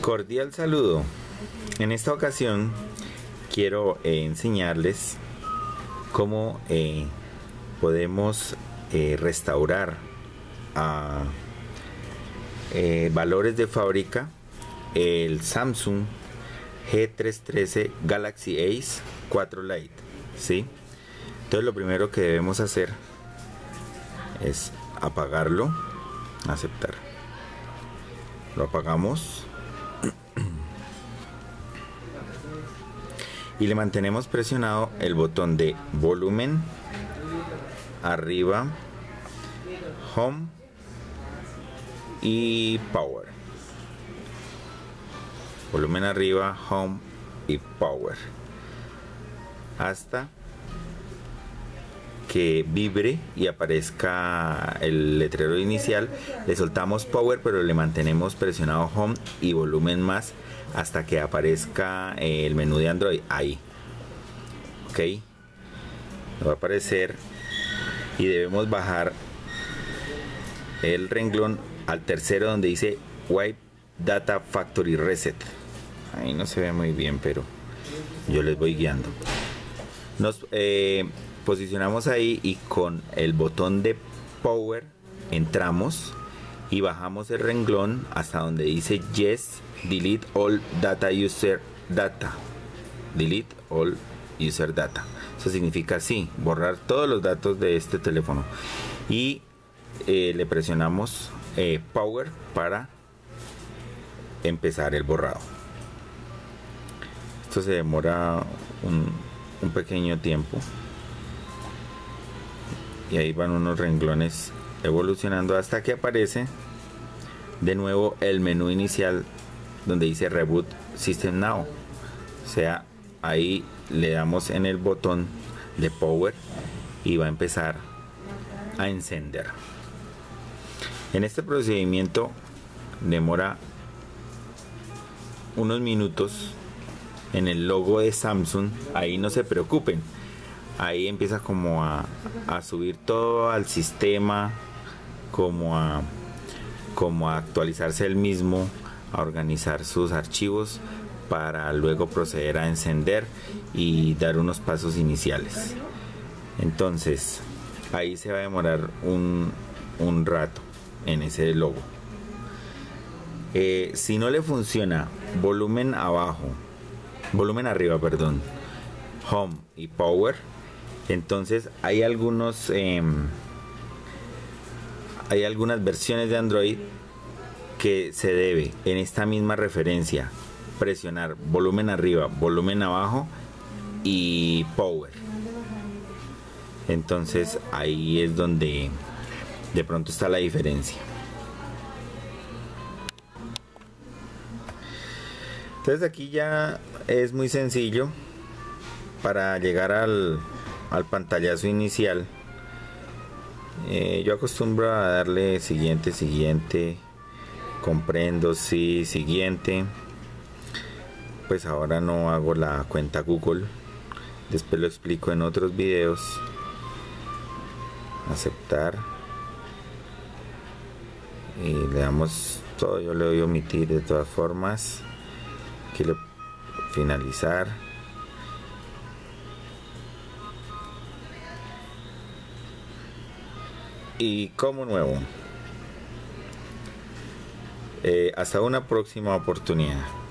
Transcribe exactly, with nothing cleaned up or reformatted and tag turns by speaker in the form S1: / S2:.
S1: Cordial saludo. En esta ocasión quiero eh, enseñarles cómo eh, podemos eh, restaurar a eh, valores de fábrica el Samsung G trescientos trece Galaxy Ace cuatro Lite, ¿sí? Entonces lo primero que debemos hacer es apagarlo, aceptar. Lo apagamos y le mantenemos presionado el botón de volumen, arriba, home y power. Volumen arriba, home y power, hasta que vibre y aparezca el letrero inicial. Le soltamos power, pero le mantenemos presionado home y volumen más hasta que aparezca el menú de Android. Ahí, ok, va a aparecer y debemos bajar el renglón al tercero donde dice Wipe Data Factory Reset. Ahí no se ve muy bien, pero yo les voy guiando. Nos eh, posicionamos ahí y con el botón de power entramos y bajamos el renglón hasta donde dice Yes, Delete All Data User Data. Delete All User Data. Eso significa sí, borrar todos los datos de este teléfono. Y eh, le presionamos eh, power para empezar el borrado. Esto se demora un, un pequeño tiempo. Y ahí van unos renglones evolucionando hasta que aparece de nuevo el menú inicial donde dice Reboot System Now. O sea, ahí le damos en el botón de power y va a empezar a encender. En este procedimiento demora unos minutos. En el logo de Samsung, ahí no se preocupen, ahí empieza como a, a subir todo al sistema, como a, como a actualizarse el mismo, a organizar sus archivos para luego proceder a encender y dar unos pasos iniciales. Entonces ahí se va a demorar un, un rato en ese logo. Eh, si no le funciona volumen abajo, volumen arriba, perdón, home y power, entonces hay algunos eh, hay algunas versiones de Android que se debe en esta misma referencia presionar volumen arriba, volumen abajo y power. Entonces ahí es donde de pronto está la diferencia. Entonces aquí ya es muy sencillo para llegar al, al pantallazo inicial. Eh, yo acostumbro a darle siguiente, siguiente, comprendo, sí, siguiente. Pues ahora no hago la cuenta Google, después lo explico en otros videos. Aceptar y le damos todo. Yo le doy omitir de todas formas. Quiero finalizar. Y como nuevo. Eh, hasta una próxima oportunidad.